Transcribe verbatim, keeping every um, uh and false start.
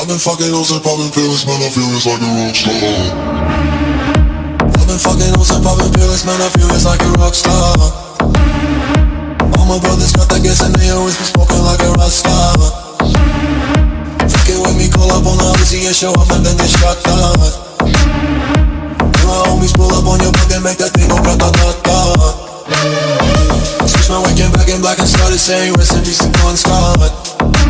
I've been fucking hoes and popping pills, man, I feel it's like a rock star. I've been fucking hoes and popping pills, man, I feel it's like a rock star. All my brothers got that gas and they always be smoking like a rock star. Fucking with me, call up on the Uzi and show up and then get shot down. And my homies pull up on your block and make that thing go grata-ta-ta. Switch my weekend back in black and started saying rest in peace to Bon Scott.